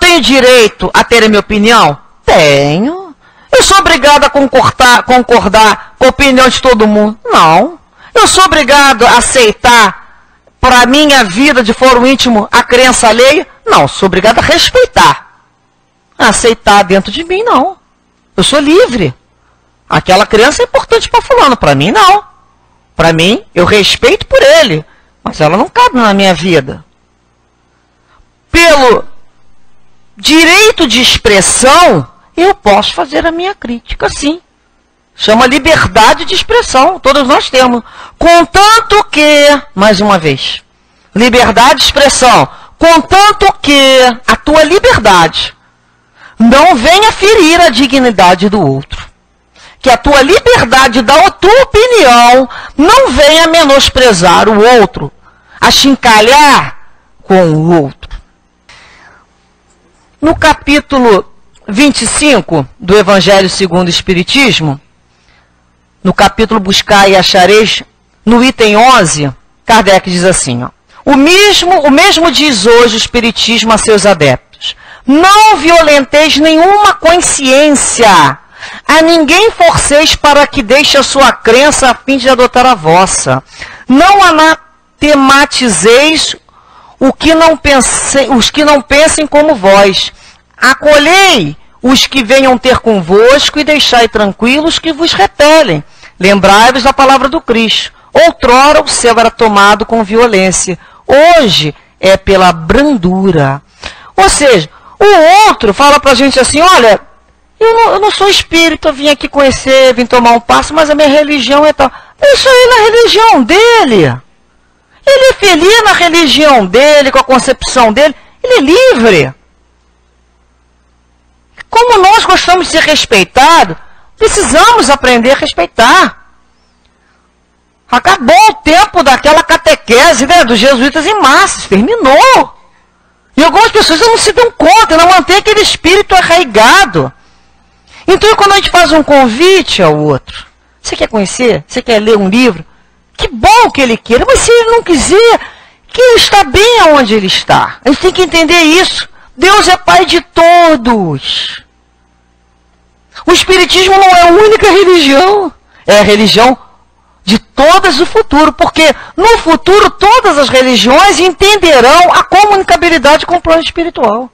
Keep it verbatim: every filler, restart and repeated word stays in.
tenho direito a ter a minha opinião? Tenho. Eu sou obrigado a concordar, concordar com a opinião de todo mundo? Não. Eu sou obrigado a aceitar para a minha vida de foro íntimo a crença alheia? Não. Sou obrigado a respeitar. A aceitar dentro de mim, não. Eu sou livre. Aquela crença é importante para fulano, para mim não. Para mim, eu respeito por ele, mas ela não cabe na minha vida. Pelo direito de expressão, eu posso fazer a minha crítica, sim. Chama liberdade de expressão, todos nós temos. Contanto que, mais uma vez, liberdade de expressão, contanto que a tua liberdade não venha ferir a dignidade do outro. Que a tua liberdade da tua opinião não venha menosprezar o outro, achincalhar com o outro. No capítulo vinte e cinco do Evangelho segundo o Espiritismo, no capítulo Buscai e Achareis, no item onze, Kardec diz assim, ó, o mesmo, o mesmo diz hoje o Espiritismo a seus adeptos, não violenteis nenhuma consciência, a ninguém forceis para que deixe a sua crença a fim de adotar a vossa. Não anatematizeis o que não pense, os que não pensem como vós. Acolhei os que venham ter convosco e deixai tranquilos que vos repelem. Lembrai-vos da palavra do Cristo. Outrora o céu era tomado com violência. Hoje é pela brandura. Ou seja, o outro fala para a gente assim, olha, eu não, eu não sou espírita, eu vim aqui conhecer, vim tomar um passo, mas a minha religião é tal. Deixa ele na religião dele. Ele é feliz na religião dele, com a concepção dele. Ele é livre. Como nós gostamos de ser respeitados, precisamos aprender a respeitar. Acabou o tempo daquela catequese, né, dos jesuítas em massas, terminou. E algumas pessoas não se dão conta, não mantêm aquele espírito arraigado. Então, quando a gente faz um convite ao outro, você quer conhecer? Você quer ler um livro? Que bom que ele queira, mas se ele não quiser, que ele está bem aonde ele está. A gente tem que entender isso. Deus é Pai de todos. O Espiritismo não é a única religião. É a religião de todas do futuro, porque no futuro todas as religiões entenderão a comunicabilidade com o plano espiritual.